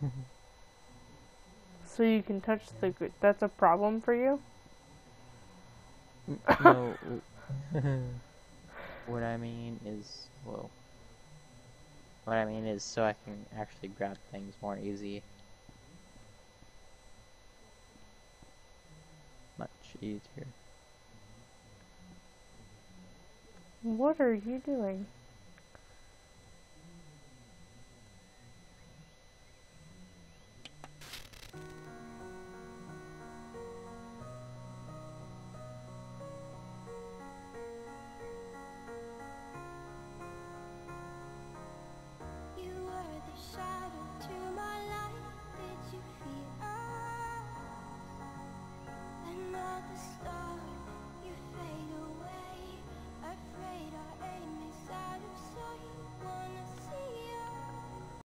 So you can touch the good. That's a problem for you? No, what I mean is, well, what I mean is so I can actually grab things more easy, much easier. What are you doing?